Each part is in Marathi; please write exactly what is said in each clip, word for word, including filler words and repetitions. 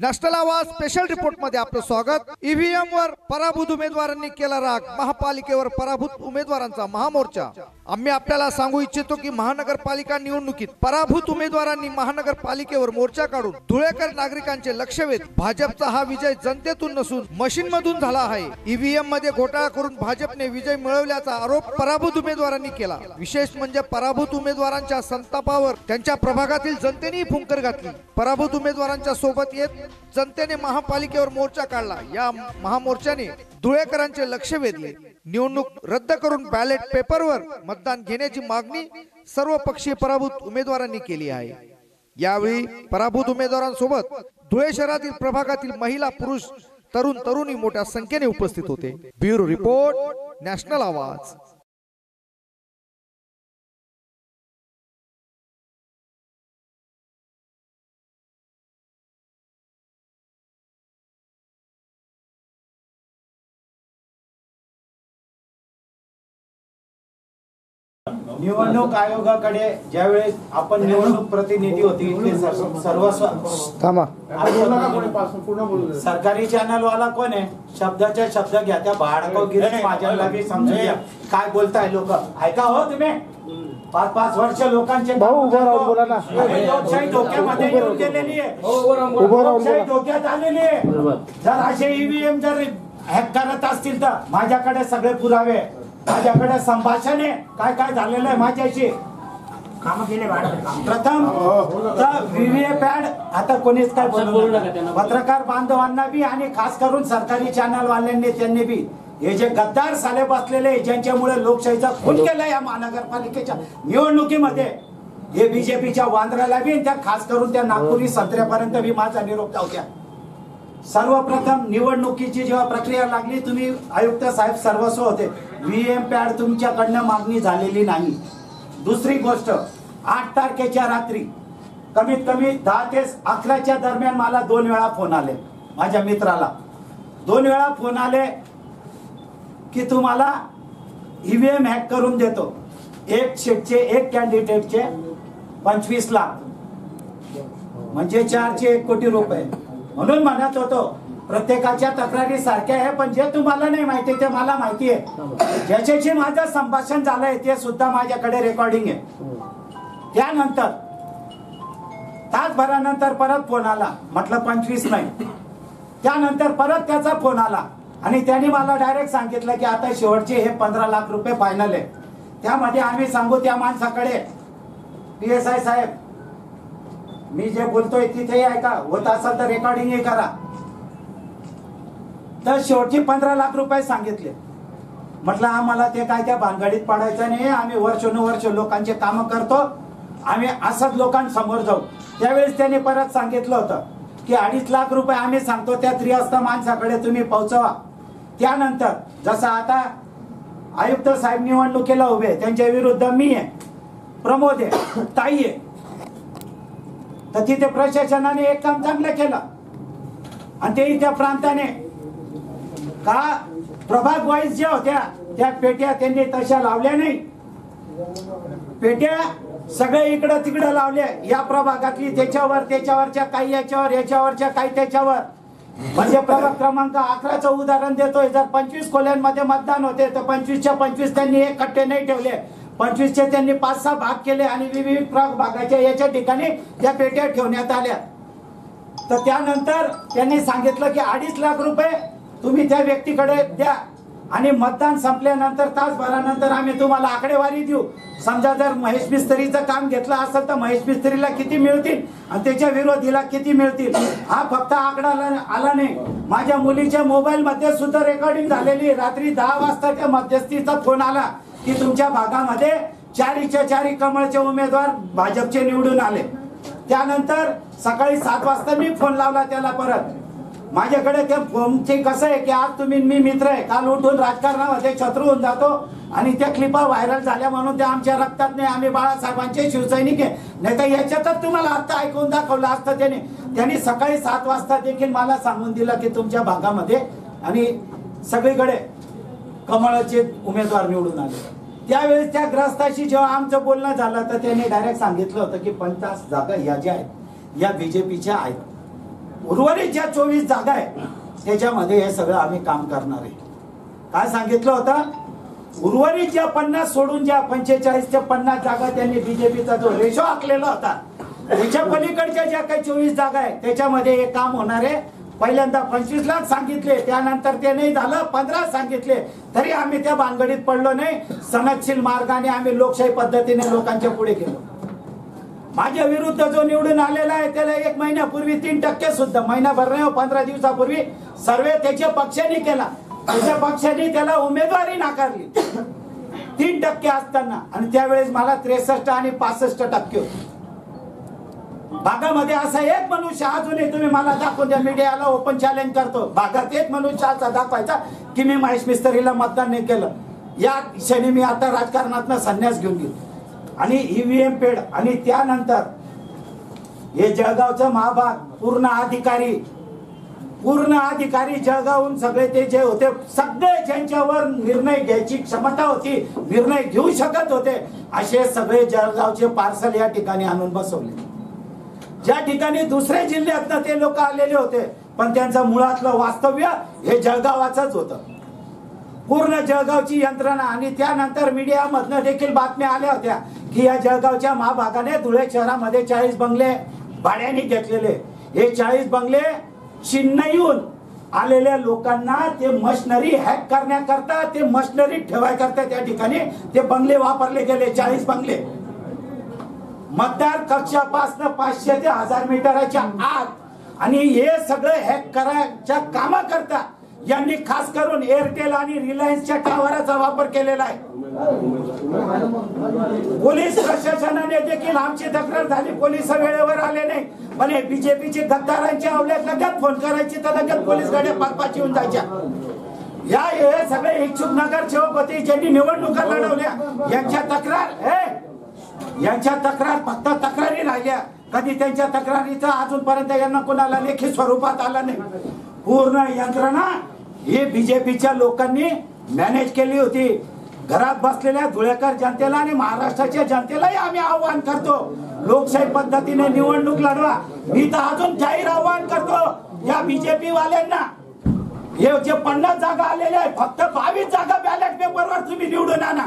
नॅशनल आवाज स्पेशल रिपोर्ट मध्ये आपलं स्वागत। ईव्हीएम वर पराभूत उमेदवारांनी केला राग, महापालिकेवर पराभूत उमेदवारांचा महामोर्चा। आम्ही आपल्याला सांगू इच्छितो की महानगरपालिका निवडणुकीत पराभूत उमेदवारांनी महानगरपालिकेवर मोर्चा काढून धुळेकर नागरिकांचे लक्ष वेध। भाजपचा हा विजय जनतेतून नसून मशीन मधून झाला आहे। ईव्हीएम मध्ये घोटाळा करून भाजपने विजय मिळवल्याचा आरोप पराभूत उमेदवारांनी केला। विशेष म्हणजे पराभूत उमेदवारांच्या संतापावर त्यांच्या प्रभागातील जनतेने फुंकर घातली। पराभूत उमेदवारांच्या सोबत येत जनतेने महापालिकेवर मोर्चा काढला। या महामोर्चाने धुळेकरांचे लक्ष वेधले। निवडणूक रद्द करून बॅलेट पेपरवर मतदान घेण्याची मागणी सर्व पक्षीय पराभूत उमेदवारांनी केली आहे। यावेळी पराभूत उमेदवारांसोबत धुळे शहरातील प्रभागातील महिला, पुरुष, तरुण तरुणी मोठ्या संख्येने उपस्थित होते। ब्युरो रिपोर्ट, नॅशनल आवाज। निवडणूक आयोगाकडे ज्यावेळेस आपण निवडणूक प्रतिनिधी होती इथले सर्वस्व थांबा, सरकारी चॅनल वाला कोण आहे? शब्दाच्या शब्द घ्या, त्या भाडको गिरीश माझ्याला बी समजून घ्या काय बोलताय लोक। ऐका हो तुम्ही, पाच पाच वर्ष लोकांचे लोकशाही धोक्यामध्ये येऊन गेलेली आहे, लोकशाही धोक्यात आलेली आहे। जर असे ईव्हीएम जर हॅक करत असतील तर माझ्याकडे सगळे पुरावे, माझ्याकडे संभाषण आहे काय काय झालेलं आहे माझ्याशी। काम केले प्रथम तर व्हीव्हीपॅड आता कोणीच काय बोलू नका। पत्रकार बांधवांना बी आणि खास करून सरकारी चॅनल वाल्यांनी त्यांनी बी हे जे गद्दार साले बसलेले ज्यांच्यामुळे लोकशाहीचा खून केला या महानगरपालिकेच्या निवडणुकीमध्ये, हे बीजेपीच्या वांद्र्याला बी त्या खास करून त्या नागपुरी संत्र्यापर्यंत बी माझा निरोप जाऊद्या। सर्वप्रथम निवडणुकीची जेव्हा प्रक्रिया लागली, तुम्ही आयुक्त साहेब सर्वस्व होते, व्हीएम पॅड तुमच्याकडनं मागणी झालेली नाही। दुसरी गोष्ट, आठ तारखेच्या रात्री कमीत कमी दहा ते अकराच्या दरम्यान मला दोन वेळा फोन आले, माझ्या मित्राला दोन वेळा फोन आले की तुम्हाला ईव्हीएम हॅक करून देतो। एक शेटचे एक कॅन्डिडेटचे पंचवीस लाख म्हणजे चारशे एक कोटी रुपये। म्हणून म्हणत होतो प्रत्येकाच्या तक्रारी सारख्या आहे, पण जे तुम्हाला नाही माहिती ते मला माहिती आहे। ज्याच्याशी माझं संभाषण झालंय ते सुद्धा माझ्याकडे रेकॉर्डिंग आहे। त्यानंतर तासभरानंतर परत फोन आला, म्हटलं पंचवीस नाही। त्यानंतर परत त्याचा फोन आला आणि त्यांनी मला डायरेक्ट सांगितलं की आता शेवटचे हे पंधरा लाख रुपये फायनल आहे। त्यामध्ये आम्ही सांगू त्या माणसाकडे, पी एस आय साहेब मी जे बोलतोय तिथे ऐका, होत असेल तर रेकॉर्डिंग करा। तर शेवटची पंधरा लाख रुपये सांगितले। म्हटलं आम्हाला ते काय त्या भानगडीत पडायचं नाही, आम्ही वर्षानुवर्ष लोकांचे काम करतो, आम्ही असंच लोकांसमोर जाऊ। त्यावेळेस त्यांनी परत सांगितलं होतं की अडीच लाख रुपये आम्ही सांगतो त्या त्रिहस्त माणसाकडे तुम्ही पोहोचवा। त्यानंतर जसं आता आयुक्त साहेब निवडणुकीला उभे, त्यांच्या विरुद्ध मी आहे, प्रमोद आहे, ताई आहे, तर तिथे प्रशासनाने एक काम चांगलं केलं आणि ते त्या प्रांताने का प्रभाग वाईज ज्या होत्या त्या पेट्या त्यांनी तशा लावल्या नाही। पेट्या सगळे इकडं तिकडं लावल्या, या प्रभागातली त्याच्यावर, त्याच्यावरच्या काही याच्यावर, याच्यावरच्या काही त्याच्यावर। म्हणजे प्रभाग क्रमांक अकराचं उदाहरण देतोय, जर पंचवीस खोल्यांमध्ये मतदान होते तर पंचवीसच्या पंचवीस त्यांनी एक कट्टे नाही ठेवले, पंचवीसचे त्यांनी पाच सहा भाग केले आणि विविध भागाच्या याच्या ठिकाणी त्या पेट्या ठेवण्यात आल्या। तर त्यानंतर त्यांनी सांगितलं की अडीच लाख रुपये तुम्ही त्या व्यक्तीकडे द्या आणि मतदान संपल्यानंतर तासभरानंतर आम्ही तुम्हाला आकडेवारी देऊ। समजा जर महेश मिस्त्रीचं काम घेतलं असेल तर महेश मिस्त्रीला किती मिळतील आणि त्याच्या विरोधीला किती मिळतील, हा फक्त आकडा आला नाही। माझ्या मुलीच्या मोबाईल मध्ये सुद्धा रेकॉर्डिंग झालेली, रात्री दहा वाजता त्या मध्यस्थीचा फोन आला की तुमच्या भागामध्ये चारीच्या चारी कमळचे उमेदवार भाजपचे निवडून आले। त्यानंतर सकाळी सात वाजता मी फोन लावला त्याला परत, माझ्याकडे त्या फोनचे कसं आहे की आज तुम्ही मी मित्र आहे, काल उठून राजकारणामध्ये शत्रू होऊन जातो आणि त्या क्लिपा व्हायरल झाल्या म्हणून त्या आमच्या रक्तात नाही, आम्ही बाळासाहेबांचे शिवसैनिक आहे, नाही तर याच्यातच तुम्हाला आता ऐकून दाखवलं असतं। त्याने त्यांनी सकाळी सात वाजता देखील मला सांगून दिलं की तुमच्या भागामध्ये आणि सगळीकडे कमळाचे उमेदवार निवडून आले। त्यावेळेस त्या ग्रस्ताशी जेव्हा आमचं बोलणं झालं तर त्यांनी डायरेक्ट सांगितलं होतं की पन्नास जागा या ज्या आहेत या बीजेपीच्या आहेत। उर्वरित ज्या चोवीस जागा आहे त्याच्यामध्ये हे सगळं आम्ही काम करणार आहे. काय सांगितलं होतं, उर्वरित ज्या पन्नास सोडून ज्या पंचेचाळीस ते पन्नास जागा त्यांनी बीजेपीचा जो रेशो आखलेला होता त्याच्या पलीकडच्या ज्या काही चोवीस जागा आहे त्याच्यामध्ये हे काम होणार आहे. पहिल्यांदा पंचवीस लाख सांगितले, त्यानंतर ते नाही झालं, पंधरा सांगितले, तरी आम्ही त्या भानगडीत पडलो नाही. सनदशील मार्गाने आम्ही लोकशाही पद्धतीने लोकांच्या पुढे गेलो. माझ्या विरुद्ध जो निवडून आलेला आहे त्याला एक महिन्यापूर्वी तीन टक्के सुद्धा, महिनाभर नाही पंधरा दिवसापूर्वी सर्वे त्याच्या पक्षाने केला. त्याच्या पक्षाने त्याला उमेदवारी नाकारली तीन टक्के असताना, आणि त्यावेळेस मला त्रेसष्ट आणि पासष्ट टक्के होते. भागामध्ये असा एक मनुष्य अजूनही तुम्ही मला दाखवून द्या, मीडियाला ओपन चॅलेंज करतो, भागात एक मनुष्य असा दाखवायचा की मी महेश मिस्त्रीला मतदान नाही केलं. या क्षणी मी आता राजकारणातनं संन्यास घेऊन गेलो. आणि ईव्हीएम पेड आणि त्यानंतर हे जळगावचं महाभाग पूर्ण अधिकारी पूर्ण अधिकारी जळगावहून सगळे ते जे होते, सगळे ज्यांच्यावर निर्णय घ्यायची क्षमता होती, निर्णय घेऊ शकत होते, असे सगळे जळगावचे पार्सल या ठिकाणी आणून बसवले. ज्या ठिकाणी दुसऱ्या जिल्ह्यातनं ते लोक आलेले होते पण त्यांचं मुळातलं वास्तव्य हे जळगावाचंच होतं. पूर्ण जळगावची यंत्रणा. आणि त्यानंतर मीडियामधनं देखील बातम्या आल्या होत्या की या जळगावच्या महाभागाने धुळे शहरामध्ये चाळीस बंगले भाड्याने घेतलेले. हे चाळीस बंगले चेन्नईहून आलेल्या लोकांना ते मशिनरी हॅक करण्याकरता, ते मशिनरी ठेवायकरता त्या ठिकाणी ते बंगले वापरले गेले. चाळीस बंगले मतदार कक्षापासून पाचशे ते हजार मीटरच्या आत. आणि हे सगळं हॅक करायच्या कामाकरता यांनी खास करून एअरटेल आणि रिलायन्सच्या टावरचा वापर केलेला आहे. पोलीस प्रशासनाने देखील आमची तक्रार झाली, पोलीस वेळेवर आले नाही, पण बीजेपीचे गद्दारांच्या आवल्यात लगेच फोन करायची तर लगेच पोलीस गाड्या पाच पाच येऊन जायच्या. या हे सगळे इच्छुक नगरसेवक होते ज्यांनी निवडणुका लढवल्या, यांच्या तक्रार हे यांच्या तक्रार फक्त तक्रारी राहिल्या. कधी त्यांच्या तक्रारीचा अजूनपर्यंत यांना कोणाला लेखी स्वरूपात आला नाही. पूर्ण यंत्रणा ही बीजेपीच्या लोकांनी मॅनेज केली होती. घरात बसलेल्या धुळेकर जनतेला आणि महाराष्ट्राच्या जनतेलाही आम्ही आव्हान करतो, लोकशाही पद्धतीने निवडणूक लढवा. मी तर अजून जाहीर आव्हान करतो या बीजेपी वाल्यांना, हे जे पन्नास जागा आलेल्या आहेत फक्त बावीस जागा बॅलेट पेपरवर तुम्ही निवडून आणा.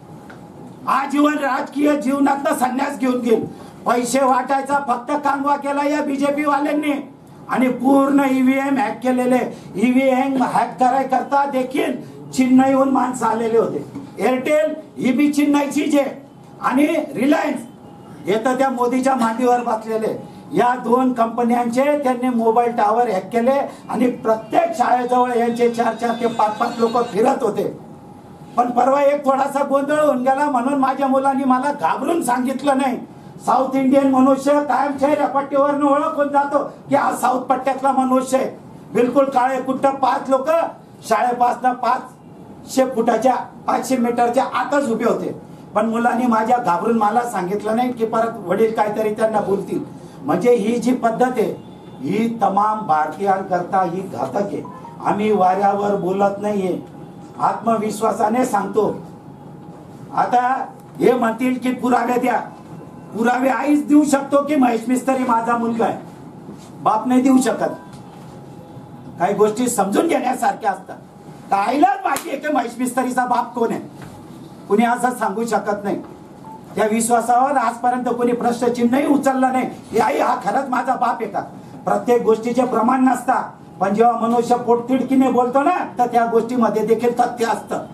आजीवन राजकीय जीवनातनं संन्यास घेऊन गेल. पैसे वाटायचा फक्त कांगवा केला या बीजेपी वाल्यांनी. आणि पूर्ण ईव्हीएम हॅक केलेले. ईव्हीएम हॅक कराय करता देखील चेन्नईहून माणसं आलेले होते. एअरटेल ही बी चेन्नईची जे, आणि रिलायन्स हे तर त्या मोदीच्या मांडीवर बसलेले. या दोन कंपन्यांचे त्यांनी मोबाईल टावर हॅक केले आणि प्रत्येक शाळेजवळ यांचे चार चार ते पाच पाच लोक फिरत होते. पण परवा एक थोडासा गोंधळ होऊन गेला म्हणून माझ्या मुलांनी मला घाबरून सांगितलं नाही. साऊथ इंडियन मनुष्य कायम चेहऱ्या पट्टीवरनं ओळखून जातो की हा साऊथ पट्ट्यातला मनुष्य आहे. बिलकुल काळे कुट्ट पाच लोक शाळेपासनं पाचशे फुटाच्या पाचशे मीटरच्या आतच उभे होते. पण मुलांनी माझ्या घाबरून मला सांगितलं नाही की परत वडील काहीतरी त्यांना बोलतील. म्हणजे ही जी पद्धत आहे ही तमाम भारतीयांकरता ही घातक आहे. आम्ही वाऱ्यावर बोलत नाहीये, आत्मविश्वासाने सांगतो. आता हे म्हणतील की पुरावे द्या, पुरावे आईच देऊ शकतो की महेश मिस्त्री माझा मुलगा आहे, बाप नाही देऊ शकत. काही गोष्टी समजून घेण्यासारख्या असतात. तर आईलाच माहिती आहे की महेश मिस्त्रीचा बाप कोण आहे, कुणी असं सांगू शकत नाही. त्या विश्वासावर आजपर्यंत कोणी प्रश्नचिन्हही उचलला नाही की आई हा खरंच माझा बाप आहे का. प्रत्येक गोष्टीचे प्रमाण नसता, पण जेव्हा मनुष्य पोटतिडकीने बोलतो ना तर त्या गोष्टीमध्ये देखील तथ्य असतं.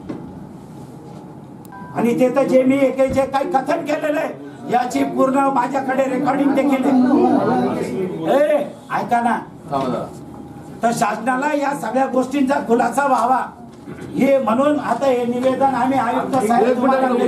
आणि ते तर जे मी एक जे काही कथन केलेलं आहे याची पूर्ण माझ्याकडे रेकॉर्डिंग देखील आहे. ऐका ना, तर शासनाला या सगळ्या गोष्टींचा खुलासा व्हावा हे म्हणून आता हे निवेदन आम्ही आयुक्त साहेब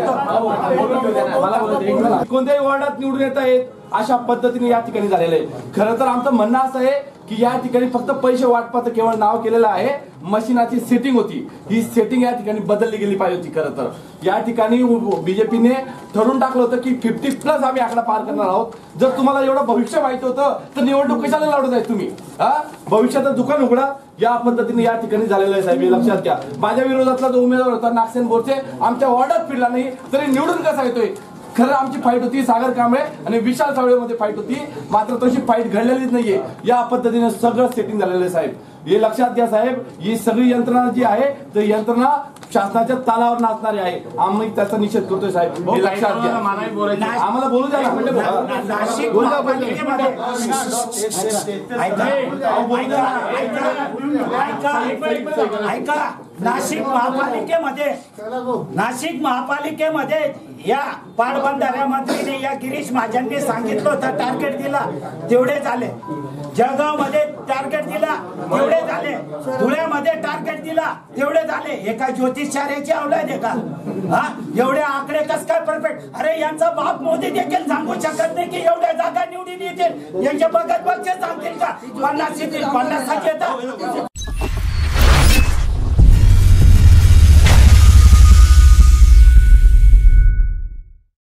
कोणत्याही वॉर्डात निवडून येत आहेत अशा पद्धतीने या ठिकाणी झालेलं आहे. खरं तर आमचं म्हणणं असं आहे की या ठिकाणी फक्त पैसे वाटपाचं केवळ नाव केलेलं आहे, मशीनाची सेटिंग होती, ही सेटिंग या ठिकाणी बदलली गेली पाहिजे होती. खरं तर या ठिकाणी बीजेपीने ठरवून टाकलं होतं की फिफ्टी प्लस आम्ही आकडा पार करणार आहोत. जर तुम्हाला एवढं भविष्य माहिती होतं तर निवडणूक कशाला लढत आहे तुम्ही? हा, भविष्याचं दुकान उघडा. या पद्धतीने या ठिकाणी झालेलं आहे साहेब, हे लक्षात घ्या. माझ्या विरोधातला जो उमेदवार होता नागसेन बोरचे आमच्या वॉर्डात फिरला नाही तरी निवडून कसा येतोय? खरं आमची फाईट होती सागर कांबळे आणि विशाल सावळेमध्ये फाईट होती, मात्र तशी फाईट घडलेलीच नाहीये. या पद्धतीने सगळं सेटिंग झालेलं आहे साहेब. हे लक्षात घ्या साहेब, ही सगळी यंत्रणा जी आहे ती यंत्रणा शासनाच्या तालावर नाचणारी आहे. आम्ही त्याचा निषेध करतोय साहेब, हे लक्षात घ्या. आम्हाला बोलू द्या ना. नाशिक महापालिकेमध्ये ऐका, नाशिक महापालिकेमध्ये नाशिक महापालिकेमध्ये या पाटबंधाऱ्या मंत्रीने या गिरीश महाजनने सांगितलं होतं टार्गेट दिला तेवढे झाले. जळगाव मध्ये टार्गेट दिला तेवढे झाले. धुळ्यामध्ये टार्गेट दिला तेवढे झाले. हे काय ज्योतिषार्याची अवलाद आहे का? हा, एवढे आकडे कस काय परफेक्ट? अरे यांचा बाप मोदी देखील सांगू शकत नाही की एवढ्या जागा निवडून येतील. यांच्या बघत बघचे सांगतील का पन्नास येतील, पन्नास येतात.